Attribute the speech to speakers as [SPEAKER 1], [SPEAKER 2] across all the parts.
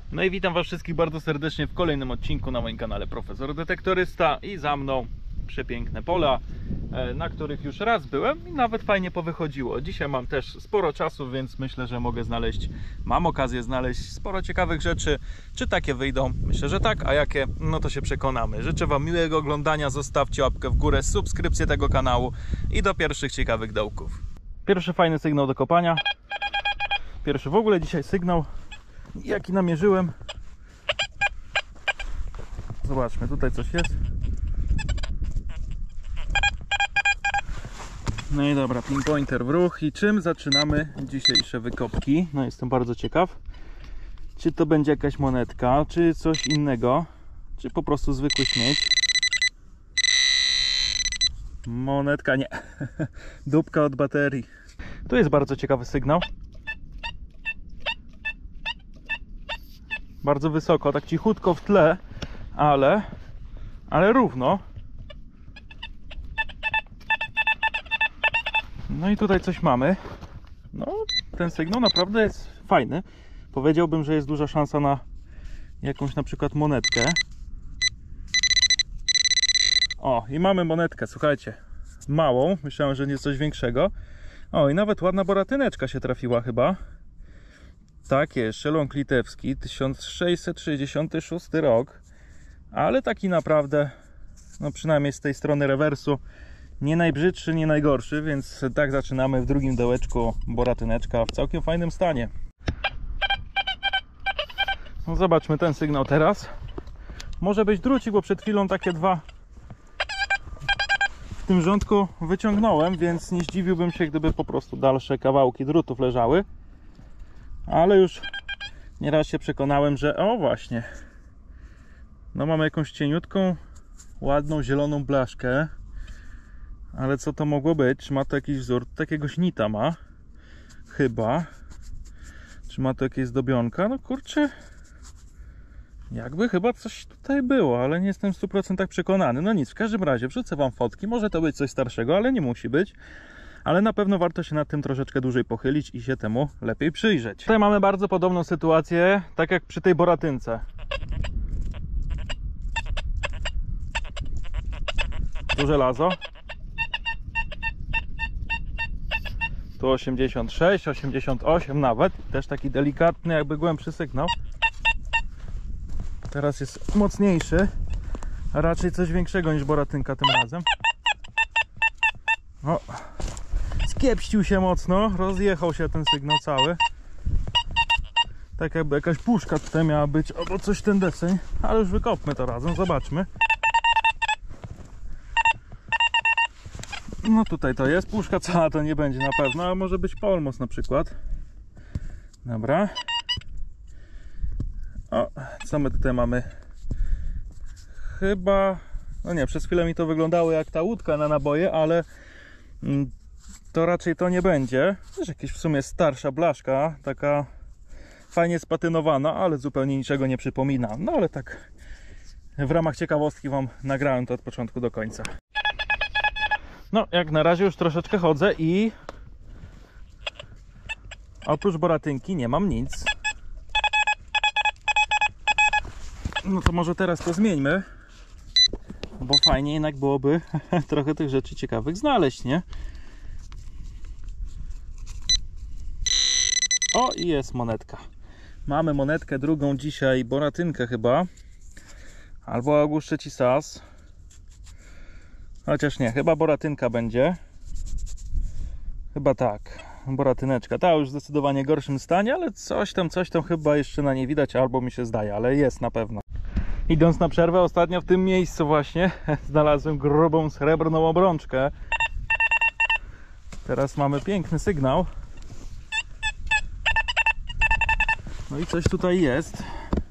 [SPEAKER 1] No i witam Was wszystkich bardzo serdecznie w kolejnym odcinku na moim kanale Profesor Detektorysta i za mną przepiękne pola, na których już raz byłem i nawet fajnie powychodziło. Dzisiaj mam też sporo czasu, więc myślę, że mam okazję znaleźć sporo ciekawych rzeczy. Czy takie wyjdą? Myślę, że tak, a jakie? No to się przekonamy. Życzę Wam miłego oglądania, zostawcie łapkę w górę, subskrypcję tego kanału i do pierwszych ciekawych dołków. Pierwszy fajny sygnał do kopania. Pierwszy w ogóle dzisiaj sygnał, jaki namierzyłem. Zobaczmy, tutaj coś jest. No i dobra, pinpointer w ruch. I czym zaczynamy dzisiejsze wykopki? No jestem bardzo ciekaw. Czy to będzie jakaś monetka, czy coś innego, czy po prostu zwykły śmieć. Monetka nie. Dupka od baterii. Tu jest bardzo ciekawy sygnał. Bardzo wysoko, tak cichutko w tle, ale równo. No i tutaj coś mamy. No, ten sygnał naprawdę jest fajny. Powiedziałbym, że jest duża szansa na jakąś na przykład monetkę. O, i mamy monetkę, słuchajcie. Małą, myślałem, że nie coś większego. O, i nawet ładna boratyneczka się trafiła chyba. Tak jest, szeląg litewski, 1666 rok. Ale taki naprawdę, no przynajmniej z tej strony rewersu, nie najbrzydszy, nie najgorszy, więc tak zaczynamy w drugim dołeczku. Boratyneczka w całkiem fajnym stanie. No zobaczmy ten sygnał teraz. Może być drucik, bo przed chwilą takie dwa w tym rządku wyciągnąłem, więc nie zdziwiłbym się, gdyby po prostu dalsze kawałki drutów leżały. Ale już nieraz się przekonałem, że o właśnie, no mamy jakąś cieniutką, ładną, zieloną blaszkę. Ale co to mogło być? Czy ma to jakiś wzór? Takiegoś nita ma. Chyba. Czy ma to jakieś zdobionka? No kurczę. Jakby chyba coś tutaj było, ale nie jestem w 100% przekonany. No nic, w każdym razie wrzucę Wam fotki. Może to być coś starszego, ale nie musi być. Ale na pewno warto się nad tym troszeczkę dłużej pochylić i się temu lepiej przyjrzeć. Tutaj mamy bardzo podobną sytuację, tak jak przy tej boratynce. Tu żelazo. Tu 86, 88 nawet. Też taki delikatny, jakby głębszy sygnał. Teraz jest mocniejszy, a raczej coś większego niż boratynka tym razem. O, skiepścił się mocno, rozjechał się ten sygnał cały. Tak jakby jakaś puszka tutaj miała być, albo coś ten deseń. Ale już wykopmy to razem, zobaczmy. No tutaj to jest, puszka cała to nie będzie na pewno, ale może być polmos na przykład. Dobra. O, co my tutaj mamy? Chyba, no nie, przez chwilę mi to wyglądało jak ta łódka na naboje, ale to raczej to nie będzie. Też jakaś w sumie starsza blaszka, taka fajnie spatynowana, ale zupełnie niczego nie przypomina. No ale tak w ramach ciekawostki Wam nagrałem to od początku do końca. No, jak na razie już troszeczkę chodzę i oprócz boratynki nie mam nic. No to może teraz to zmieńmy, bo fajnie jednak byłoby trochę tych rzeczy ciekawych znaleźć, nie? O, i jest monetka. Mamy monetkę drugą dzisiaj, boratynkę chyba. Albo Auguszczyci Sas. Chociaż nie, chyba boratynka będzie. Chyba tak, boratyneczka. Ta już w zdecydowanie gorszym stanie, ale coś tam chyba jeszcze na niej widać, albo mi się zdaje, ale jest na pewno. Idąc na przerwę, ostatnio w tym miejscu właśnie znalazłem grubą srebrną obrączkę. Teraz mamy piękny sygnał. No i coś tutaj jest.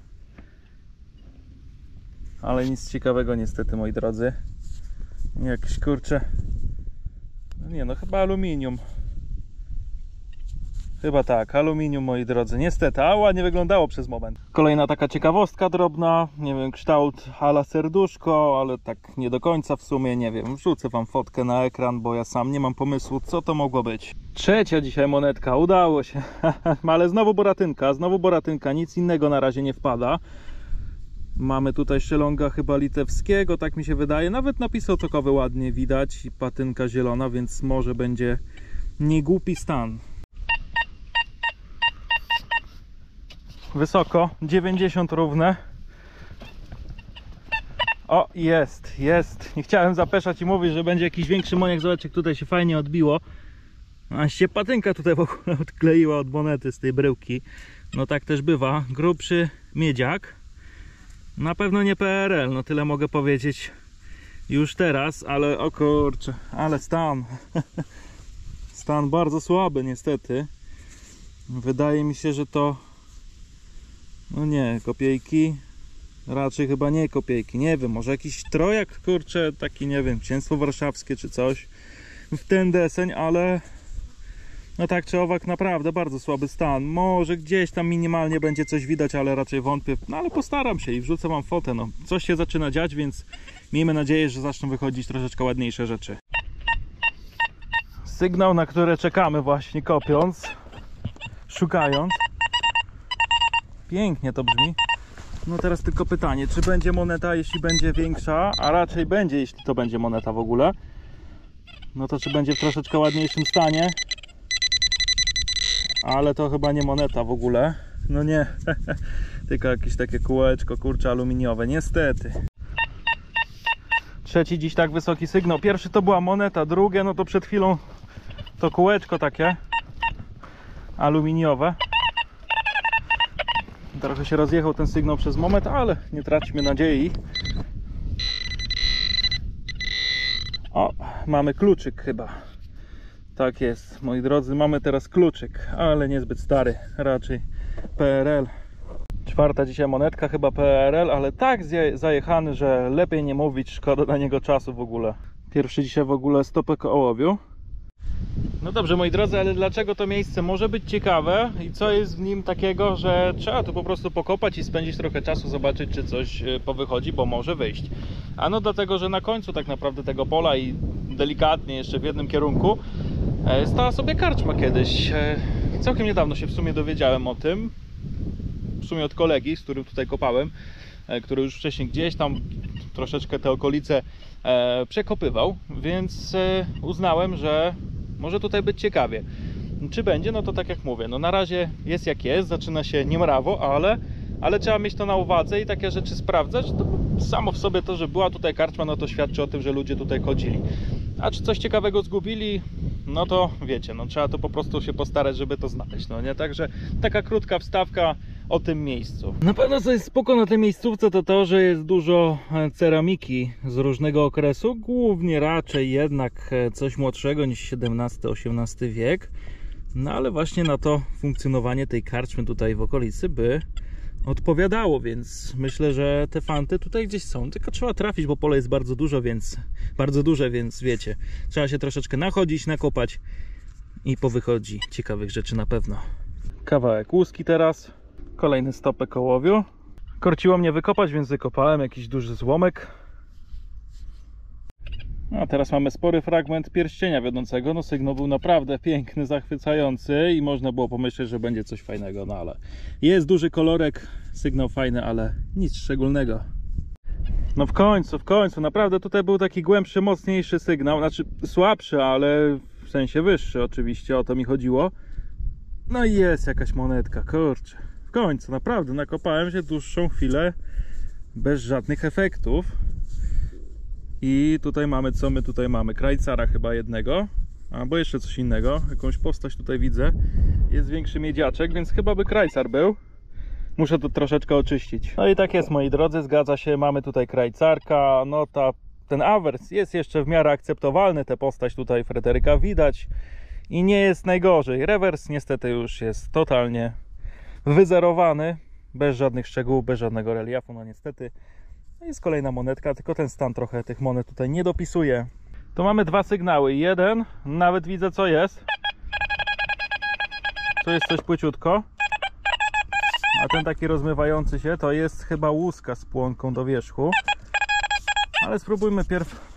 [SPEAKER 1] Ale nic ciekawego niestety, moi drodzy. Jakieś kurcze. No nie, no chyba aluminium. Chyba tak, aluminium, moi drodzy. Niestety, a ładnie wyglądało przez moment. Kolejna taka ciekawostka drobna, nie wiem, kształt a la serduszko, ale tak nie do końca w sumie, nie wiem. Wrzucę wam fotkę na ekran, bo ja sam nie mam pomysłu, co to mogło być. Trzecia dzisiaj monetka, udało się. Ale znowu boratynka, nic innego na razie nie wpada. Mamy tutaj szelonga chyba litewskiego, tak mi się wydaje. Nawet napis otokowy ładnie widać i patynka zielona, więc może będzie niegłupi stan. Wysoko, 90 równe. O, jest. Nie chciałem zapeszać i mówić, że będzie jakiś większy moniak. Zobaczcie, jak tutaj się fajnie odbiło. A się patynka tutaj w ogóle odkleiła od monety z tej bryłki. No tak też bywa. Grubszy miedziak. Na pewno nie PRL, no tyle mogę powiedzieć już teraz, ale o kurczę, ale stan. Stan bardzo słaby niestety. Wydaje mi się, że to... No nie, kopiejki. Raczej chyba nie kopiejki. Nie wiem, może jakiś trojak, kurczę, taki nie wiem, księstwo warszawskie czy coś. W ten deseń, ale... No tak czy owak, naprawdę bardzo słaby stan. Może gdzieś tam minimalnie będzie coś widać, ale raczej wątpię. No ale postaram się i wrzucę wam fotę. No, coś się zaczyna dziać, więc miejmy nadzieję, że zaczną wychodzić troszeczkę ładniejsze rzeczy. Sygnał, na który czekamy właśnie kopiąc, szukając. Pięknie to brzmi. No teraz tylko pytanie, czy będzie moneta, jeśli będzie większa, a raczej będzie, jeśli to będzie moneta w ogóle. No to czy będzie w troszeczkę ładniejszym stanie. Ale to chyba nie moneta w ogóle. No nie, tylko jakieś takie kółeczko, kurcze, aluminiowe, niestety. Trzeci dziś tak wysoki sygnał. Pierwszy to była moneta, drugie no to przed chwilą to kółeczko takie aluminiowe. Trochę się rozjechał ten sygnał przez moment, ale nie traćmy nadziei. O, mamy kluczyk chyba. Tak jest, moi drodzy, mamy teraz kluczyk, ale niezbyt stary, raczej PRL. Czwarta dzisiaj monetka, chyba PRL, ale tak zajechany, że lepiej nie mówić, szkoda na niego czasu w ogóle. Pierwszy dzisiaj w ogóle stopek ołowiu. No dobrze, moi drodzy, ale dlaczego to miejsce może być ciekawe i co jest w nim takiego, że trzeba tu po prostu pokopać i spędzić trochę czasu, zobaczyć, czy coś powychodzi, bo może wyjść. Ano dlatego, że na końcu tak naprawdę tego pola i delikatnie jeszcze w jednym kierunku stała sobie karczma kiedyś. Całkiem niedawno się w sumie dowiedziałem o tym, w sumie od kolegi, z którym tutaj kopałem, który już wcześniej gdzieś tam troszeczkę te okolice przekopywał, więc uznałem, że może tutaj być ciekawie. Czy będzie? No to tak jak mówię, no na razie jest jak jest, zaczyna się niemrawo, ale trzeba mieć to na uwadze i takie rzeczy sprawdzać. To samo w sobie to, że była tutaj karczma, no to świadczy o tym, że ludzie tutaj chodzili. A czy coś ciekawego zgubili? No to wiecie, no trzeba to po prostu się postarać, żeby to znaleźć, no nie? Także taka krótka wstawka o tym miejscu. Na pewno co jest spoko na tej miejscówce to to, że jest dużo ceramiki z różnego okresu, głównie raczej jednak coś młodszego niż XVII-XVIII wiek. No ale właśnie na to funkcjonowanie tej karczmy tutaj w okolicy by odpowiadało, więc myślę, że te fanty tutaj gdzieś są, tylko trzeba trafić, bo pole jest bardzo duże, więc wiecie, trzeba się troszeczkę nachodzić, nakopać i powychodzi ciekawych rzeczy na pewno. Kawałek łuski teraz, kolejny stopek ołowiu. Korciło mnie wykopać, więc wykopałem jakiś duży złomek. A teraz mamy spory fragment pierścienia wiodącego. No sygnał był naprawdę piękny, zachwycający i można było pomyśleć, że będzie coś fajnego, no ale jest duży kolorek, sygnał fajny, ale nic szczególnego. No w końcu, naprawdę tutaj był taki głębszy, mocniejszy sygnał, znaczy słabszy, ale w sensie wyższy oczywiście, o to mi chodziło. No i jest jakaś monetka, kurczę. W końcu, naprawdę nakopałem się dłuższą chwilę bez żadnych efektów. I tutaj mamy, co my tutaj mamy? Krajcara chyba jednego, albo jeszcze coś innego. Jakąś postać tutaj widzę. Jest większy miedziaczek, więc chyba by krajcar był. Muszę to troszeczkę oczyścić. No i tak jest, moi drodzy, zgadza się. Mamy tutaj krajcarka. No ten awers jest jeszcze w miarę akceptowalny. Tę postać tutaj Fryderyka widać. I nie jest najgorzej. Rewers niestety już jest totalnie wyzerowany. Bez żadnych szczegółów, bez żadnego reliefu. No niestety. No jest kolejna monetka, tylko ten stan trochę tych monet tutaj nie dopisuje. Tu mamy dwa sygnały. Jeden, nawet widzę co jest. to jest coś płyciutko. A ten taki rozmywający się to jest chyba łuska z płonką do wierzchu. Ale spróbujmy pierw.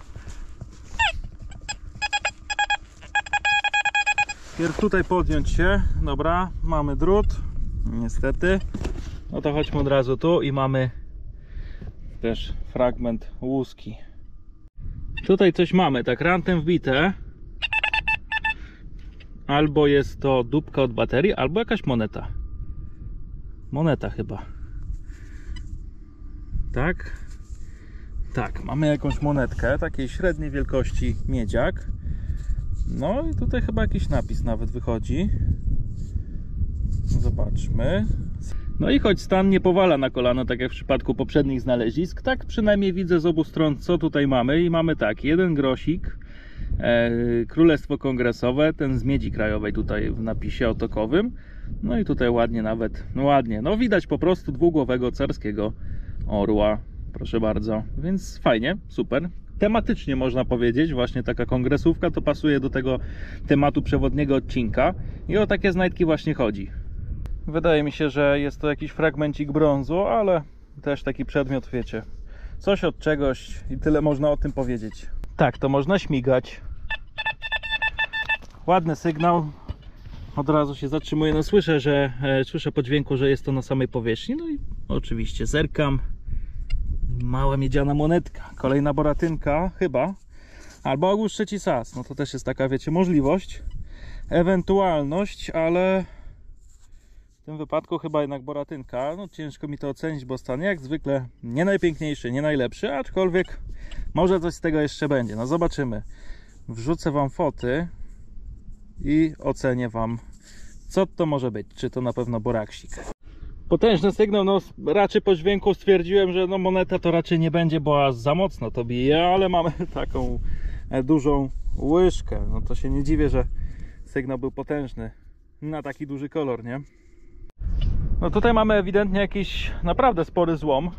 [SPEAKER 1] Pierw tutaj podjąć się. Dobra, mamy drut. Niestety. No to chodźmy od razu tu i mamy też fragment łuski. Tutaj coś mamy, tak rantem wbite. Albo jest to dupka od baterii, albo jakaś moneta. Moneta chyba. Tak? Tak, mamy jakąś monetkę takiej średniej wielkości miedziak. No i tutaj chyba jakiś napis nawet wychodzi. Zobaczmy. No i choć stan nie powala na kolano, tak jak w przypadku poprzednich znalezisk, tak przynajmniej widzę z obu stron, co tutaj mamy. I mamy tak, jeden grosik, Królestwo Kongresowe, ten z miedzi krajowej tutaj w napisie otokowym. No i tutaj ładnie nawet, no ładnie, no widać po prostu dwugłowego carskiego orła. Proszę bardzo, więc fajnie, super. Tematycznie można powiedzieć, właśnie taka kongresówka to pasuje do tego tematu przewodniego odcinka i o takie znajdki właśnie chodzi. Wydaje mi się, że jest to jakiś fragmencik brązu, ale też taki przedmiot, wiecie, coś od czegoś i tyle można o tym powiedzieć. Tak, to można śmigać. Ładny sygnał. Od razu się zatrzymuję, no słyszę po dźwięku, że jest to na samej powierzchni, no i oczywiście zerkam. Mała miedziana monetka, kolejna boratynka chyba, albo ogół trzeci sas, no to też jest taka, wiecie, możliwość, ewentualność, ale w tym wypadku chyba jednak boratynka. No ciężko mi to ocenić, bo stan jak zwykle nie najpiękniejszy, nie najlepszy, aczkolwiek może coś z tego jeszcze będzie, no zobaczymy. Wrzucę wam foty i ocenię wam, co to może być, czy to na pewno boraksik. Potężny sygnał, no raczej po dźwięku stwierdziłem, że no moneta to raczej nie będzie, bo aż za mocno to bije, ale mamy taką dużą łyżkę, no to się nie dziwię, że sygnał był potężny na taki duży kolor, nie? No tutaj mamy ewidentnie jakiś naprawdę spory złom.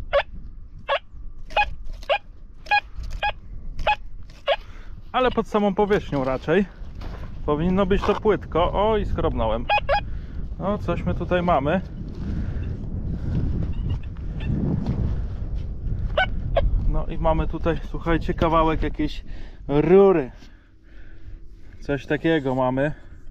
[SPEAKER 1] Ale pod samą powierzchnią raczej powinno być to płytko. O, i skrobnąłem. No coś my tutaj mamy. No i mamy tutaj, słuchajcie, kawałek jakiejś rury. Coś takiego mamy.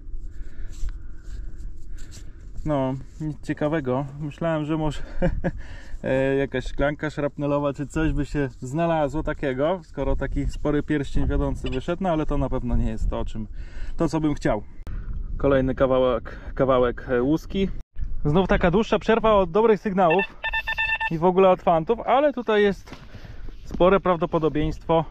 [SPEAKER 1] No, nic ciekawego. Myślałem, że może jakaś szklanka szrapnelowa czy coś by się znalazło takiego, skoro taki spory pierścień wiodący wyszedł, no ale to na pewno nie jest to, co bym chciał. Kolejny kawałek łuski. Znów taka dłuższa przerwa od dobrych sygnałów i w ogóle od fantów, ale tutaj jest spore prawdopodobieństwo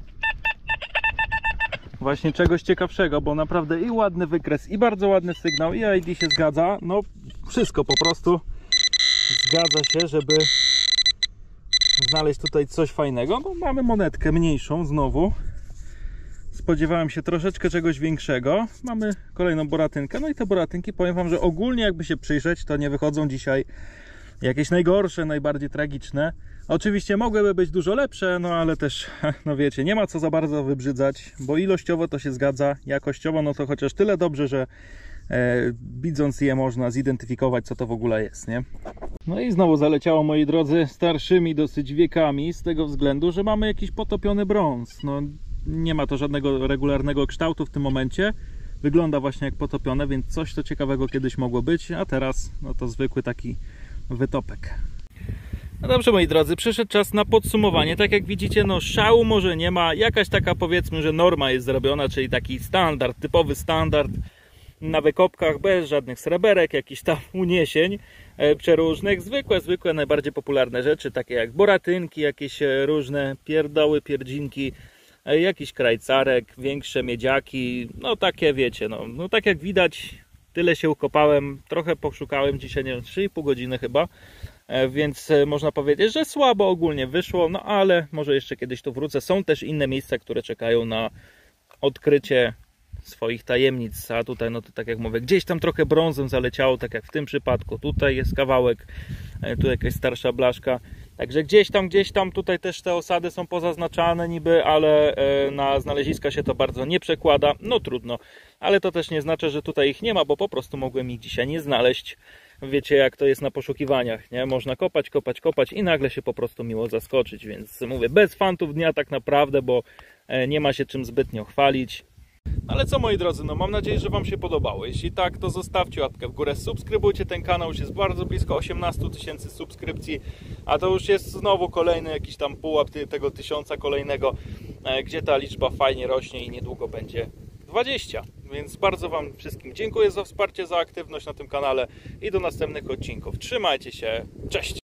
[SPEAKER 1] właśnie czegoś ciekawszego, bo naprawdę i ładny wykres, i bardzo ładny sygnał, i ID się zgadza. No wszystko po prostu zgadza się, żeby znaleźć tutaj coś fajnego. No, mamy monetkę mniejszą znowu. Spodziewałem się troszeczkę czegoś większego. Mamy kolejną boratynkę. No i te boratynki, powiem wam, że ogólnie jakby się przyjrzeć, to nie wychodzą dzisiaj jakieś najgorsze, najbardziej tragiczne. Oczywiście mogłyby być dużo lepsze, no ale też, no wiecie, nie ma co za bardzo wybrzydzać, bo ilościowo to się zgadza, jakościowo no to chociaż tyle dobrze, że widząc je można zidentyfikować, co to w ogóle jest, nie? No i znowu zaleciało, moi drodzy, starszymi dosyć wiekami, z tego względu, że mamy jakiś potopiony brąz. No nie ma to żadnego regularnego kształtu w tym momencie. Wygląda właśnie jak potopione, więc coś to ciekawego kiedyś mogło być, a teraz no to zwykły taki wytopek. No dobrze, moi drodzy, przyszedł czas na podsumowanie. Tak jak widzicie, no szału może nie ma, jakaś taka, powiedzmy, że norma jest zrobiona, czyli taki standard, typowy standard na wykopkach, bez żadnych sreberek, jakichś tam uniesień przeróżnych, zwykłe, najbardziej popularne rzeczy, takie jak boratynki, jakieś różne pierdoły, pierdzinki, jakiś krajcarek, większe miedziaki, no takie wiecie, no tak jak widać, tyle się ukopałem, trochę poszukałem dzisiaj, nie wiem, 3,5 godziny chyba, więc można powiedzieć, że słabo ogólnie wyszło, no ale może jeszcze kiedyś tu wrócę. Są też inne miejsca, które czekają na odkrycie swoich tajemnic, a tutaj, no to tak jak mówię, gdzieś tam trochę brązem zaleciało, tak jak w tym przypadku, tutaj jest kawałek, tu jakaś starsza blaszka, Także gdzieś tam tutaj też te osady są pozaznaczane niby, ale na znaleziska się to bardzo nie przekłada. No trudno, ale to też nie znaczy, że tutaj ich nie ma, bo po prostu mogłem ich dzisiaj nie znaleźć. Wiecie jak to jest na poszukiwaniach, nie? Można kopać i nagle się po prostu miło zaskoczyć, więc mówię, bez fantów dnia tak naprawdę, bo nie ma się czym zbytnio chwalić. Ale co moi drodzy, no mam nadzieję, że Wam się podobało. Jeśli tak, to zostawcie łapkę w górę, subskrybujcie ten kanał, już jest bardzo blisko 18 000 subskrypcji, a to już jest znowu kolejny jakiś tam pułap tego 1000 kolejnego, gdzie ta liczba fajnie rośnie i niedługo będzie 20. Więc bardzo Wam wszystkim dziękuję za wsparcie, za aktywność na tym kanale i do następnych odcinków. Trzymajcie się, cześć!